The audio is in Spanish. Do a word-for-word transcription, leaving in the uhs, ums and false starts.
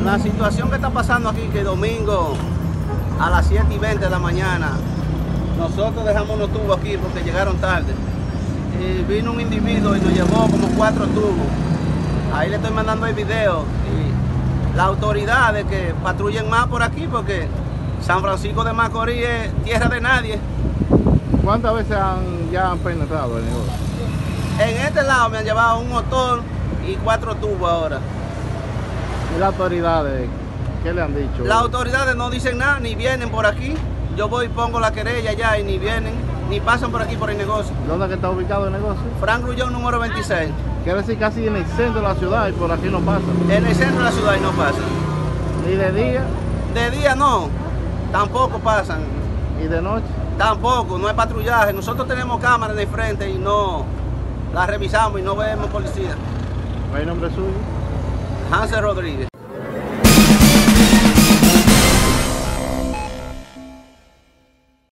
La situación que está pasando aquí, que domingo a las siete y veinte de la mañana, nosotros dejamos unos tubos aquí porque llegaron tarde. Y vino un individuo y nos llevó como cuatro tubos. Ahí le estoy mandando el video. Y las autoridades que patrullen más por aquí porque San Francisco de Macorís es tierra de nadie. ¿Cuántas veces han, ya han penetrado el negocio? En este lado me han llevado un motor y cuatro tubos ahora. ¿Y las autoridades qué le han dicho? Las autoridades no dicen nada, ni vienen por aquí. Yo voy y pongo la querella allá y ni vienen, ni pasan por aquí por el negocio. ¿Dónde que está ubicado el negocio? Frank Grullón número veintiséis. Quiere decir casi en el centro de la ciudad y por aquí no pasa. En el centro de la ciudad y no pasan. ¿Y de día? De día no, tampoco pasan. ¿Y de noche? Tampoco, no hay patrullaje. Nosotros tenemos cámaras de frente y no las revisamos y no vemos policía. ¿No hay nombre suyo? Hansel Rodríguez.